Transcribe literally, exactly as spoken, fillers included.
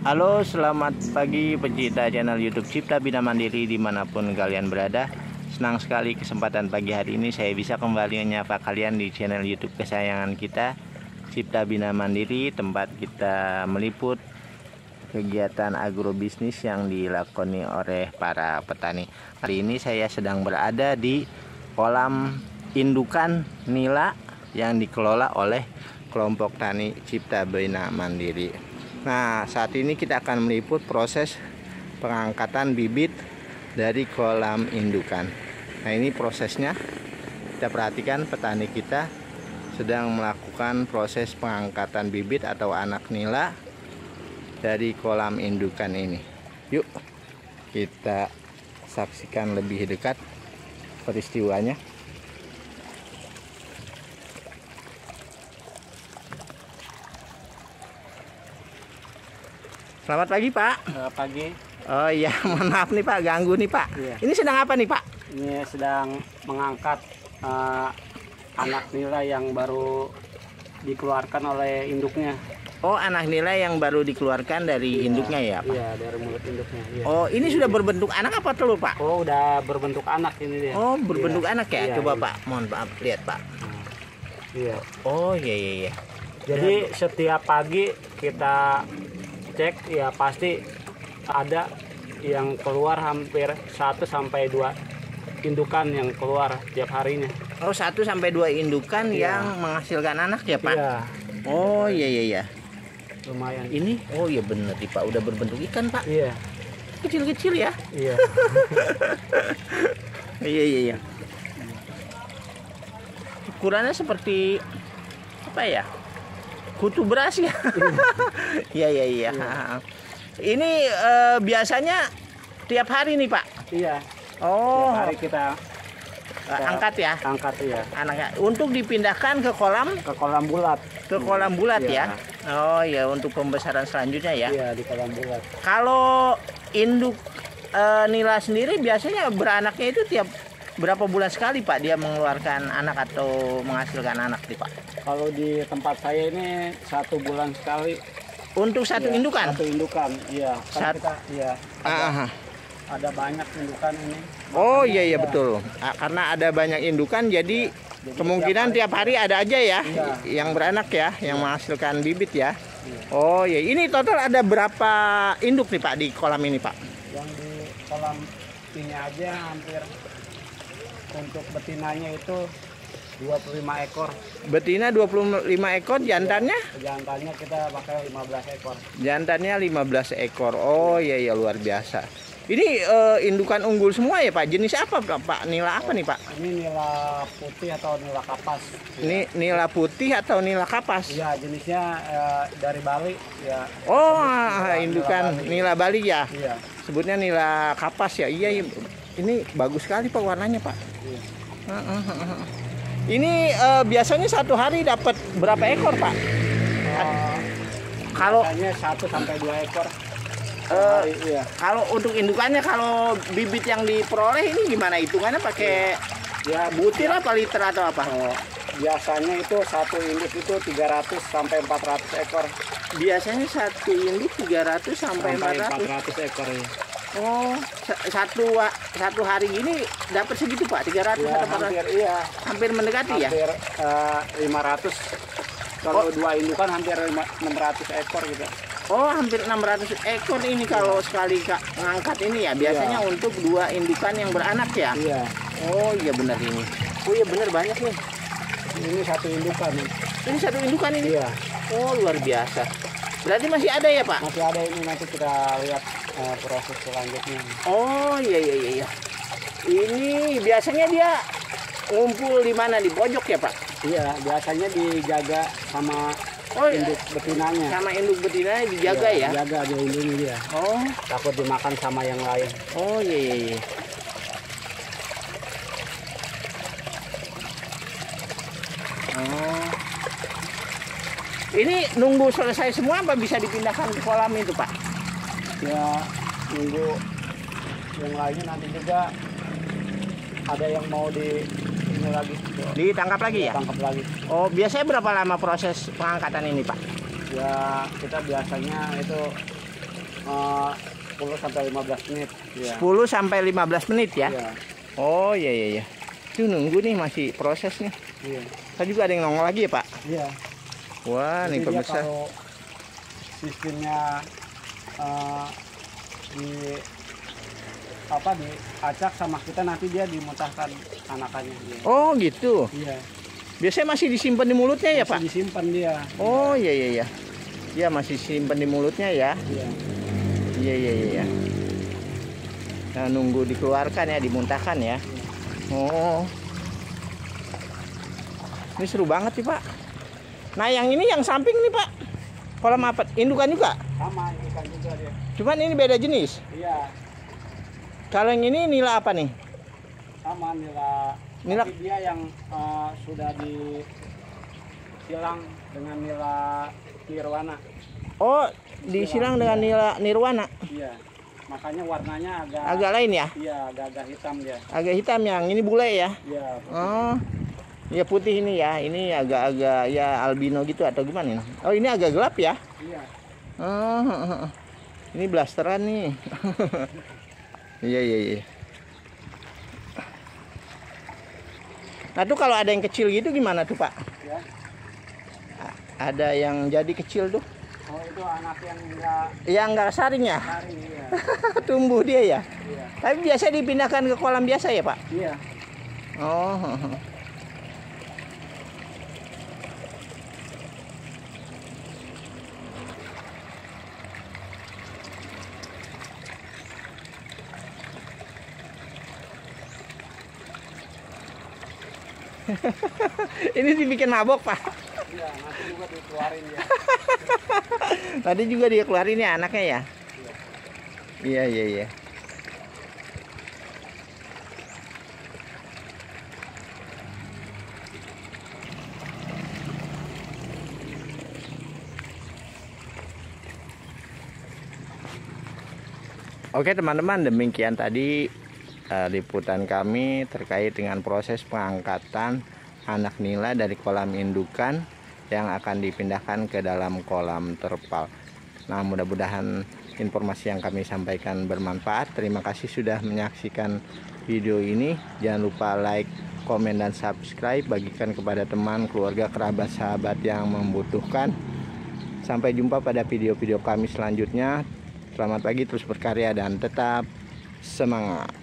Halo, selamat pagi pecinta channel YouTube Cipta Bina Mandiri dimanapun kalian berada. Senang sekali kesempatan pagi hari ini saya bisa kembali menyapa kalian di channel YouTube kesayangan kita, Cipta Bina Mandiri, tempat kita meliput kegiatan agrobisnis yang dilakoni oleh para petani. Hari ini saya sedang berada di kolam indukan nila yang dikelola oleh kelompok tani Cipta Bina Mandiri. Nah, saat ini kita akan meliput proses pengangkatan bibit dari kolam indukan. Nah, ini prosesnya. Kita perhatikan petani kita sedang melakukan proses pengangkatan bibit atau anak nila dari kolam indukan ini. Yuk, kita saksikan lebih dekat peristiwanya. Selamat pagi, Pak. Selamat pagi. Oh iya, mohon maaf nih Pak, ganggu nih Pak. Iya. Ini sedang apa nih Pak? Ini sedang mengangkat uh, anak nila yang baru dikeluarkan oleh induknya. Oh, anak nila yang baru dikeluarkan dari Iya, induknya ya Pak? Iya, dari mulut induknya. Iya. Oh, ini sudah berbentuk anak apa telur Pak? Oh, udah berbentuk anak ini dia. Oh, berbentuk Iya. anak ya? Iya, Coba iya. Pak, mohon maaf, lihat Pak. Nah, iya. Oh iya iya iya. Jadi setiap pagi kita cek ya pasti ada yang keluar hampir satu sampai dua indukan yang keluar tiap harinya. Oh, satu sampai dua indukan Iya. yang menghasilkan anak ya Pak? Iya, Oh iya iya iya. lumayan. Ini, oh iya bener nih Pak, udah berbentuk ikan Pak. Iya, Kecil-kecil ya? iya. Iya iya iya. Ukurannya seperti apa ya? Kutu beras ya. Iya iya iya. Ini eh, biasanya tiap hari nih Pak. Iya. Oh, Tiap hari kita eh, angkat ya angkat ya anaknya untuk dipindahkan ke kolam ke kolam bulat. ke kolam bulat Iya. ya. Oh ya, untuk pembesaran selanjutnya ya. Iya, di kolam bulat. Kalau induk eh, nila sendiri biasanya beranaknya itu tiap berapa bulan sekali Pak dia mengeluarkan anak atau menghasilkan anak nih Pak? Kalau di tempat saya ini satu bulan sekali. Untuk satu Iya, indukan? Satu indukan, iya. Kan Sat- kita, iya. Ada, Aha. ada banyak indukan ini. Oh Makanya iya iya ada- betul. Ah, karena ada banyak indukan jadi Jadi kemungkinan tiap hari ada aja ya Iya. yang beranak ya, yang menghasilkan bibit ya. Iya. Oh iya, ini total ada berapa induk nih Pak di kolam ini Pak? Yang di kolam ini aja hampir untuk betinanya itu dua puluh lima ekor. Betina dua puluh lima ekor, jantannya? Jantannya kita pakai lima belas ekor. Jantannya lima belas ekor. Oh iya iya, luar biasa. Ini eh, indukan unggul semua ya Pak? Jenis apa Pak? Pak? Nila apa nih Pak? Ini nila putih atau nila kapas. Ini nila putih atau nila kapas? Iya, jenisnya eh, dari Bali ya. Oh, Nila- indukan nila Bali. nila Bali ya. Iya. Sebutnya nila kapas ya. Iya, iya. Ini bagus sekali Pak warnanya Pak. Iya. Ini eh, biasanya satu hari dapat berapa ekor Pak? Eh, Kalau biasanya satu sampai dua ekor. Eh, Hari, iya. kalau untuk indukannya, kalau bibit yang diperoleh ini gimana hitungannya? Pakai Ya butir apa liter atau apa? eh, biasanya itu satu induk itu tiga ratus sampai empat ratus ekor. Biasanya satu induk tiga ratus sampai empat ratus. ratus ekor ya. Oh, sa- satu wa- satu hari ini dapat segitu Pak? tiga ratus Ya, atau empat ratus? hampir iya. Hampir mendekati ya? Hampir eh, lima ratus. Kalau Oh. dua indukan hampir lima- enam ratus ekor gitu. Oh, hampir enam ratus ekor ini kalau sekali Kak ngangkat ini ya. Biasanya Iya. untuk dua indukan yang beranak ya. Iya. Oh iya benar ini. Oh iya benar, banyak nih. Ini satu indukan nih. Ini satu indukan ini. Iya. Oh luar biasa. Berarti masih ada ya Pak? Masih ada ini, nanti kita lihat eh, proses selanjutnya. Oh iya iya iya. iya. Ini biasanya dia ngumpul di mana, di pojok ya Pak? Iya, biasanya dijaga sama Oh iya. induk betinanya. Sama induk betinanya dijaga Iya, ya? Jaga, dilindungi dia. Oh, Takut dimakan sama yang lain. oh iya iya iya. Oh. Ini nunggu selesai semua apa bisa dipindahkan ke kolam itu Pak? Ya, nunggu yang lainnya nanti juga ada yang mau di ini lagi. Ditangkap lagi ya? Tangkap lagi. Oh, biasanya berapa lama proses pengangkatan ini Pak? Ya, kita biasanya itu uh, sepuluh sampai lima belas menit. Ya. sepuluh sampai lima belas menit ya. Iya. Oh iya iya iya. Itu nunggu nih, masih proses nih. Iya. Tadi juga ada yang nongol lagi ya Pak? Iya. Wah, Jadi nih dia pemirsa. kalau sistemnya uh, di apa diacak sama kita, nanti dia dimuntahkan anakannya dia. Oh gitu. Iya. Biasanya masih disimpan di mulutnya ya Masih Pak? disimpan dia. Oh iya iya iya. Dia masih simpan di mulutnya ya. Iya. Iya iya iya. Nah, nunggu dikeluarkan ya, dimuntahkan ya. Oh. Ini seru banget sih Pak. Nah yang ini yang samping nih Pak, kolam apa? Indukan juga? Sama, ini kan juga dia. Cuman ini beda jenis. Iya. Kalau yang ini nila apa nih? Sama nila. Nila. Tapi dia yang uh, sudah disilang dengan nila nirwana. Oh, disilang dengan nila nirwana. Iya. Makanya warnanya agak Agak lain ya? Iya, agak-agak hitam dia. Agak hitam, yang ini bule ya? Iya. Oh. Ya putih ini ya. Ini agak-agak ya albino gitu atau gimana ini? Oh, ini agak gelap ya? Iya. Oh. Ini blasteran nih. Iya iya iya. Nah tuh kalau ada yang kecil gitu gimana tuh Pak? Ya. Ada yang jadi kecil tuh? Oh itu anak yang enggak Yang nggak saring ya? lari ya. Tumbuh dia ya? Iya. Tapi biasa dipindahkan ke kolam biasa ya Pak? Iya. Oh. Ini dibikin mabok Pak. Iya, nanti juga dikeluarin ya. Tadi juga dia keluarin ya anaknya ya? Iya iya iya. Oke teman-teman, demikian tadi uh, liputan kami terkait dengan proses pengangkatan anak nila dari kolam indukan yang akan dipindahkan ke dalam kolam terpal. Nah, mudah-mudahan informasi yang kami sampaikan bermanfaat. Terima kasih sudah menyaksikan video ini. Jangan lupa like, komen, dan subscribe. Bagikan kepada teman, keluarga, kerabat, sahabat yang membutuhkan. Sampai jumpa pada video-video kami selanjutnya. Selamat pagi, terus berkarya, dan tetap semangat.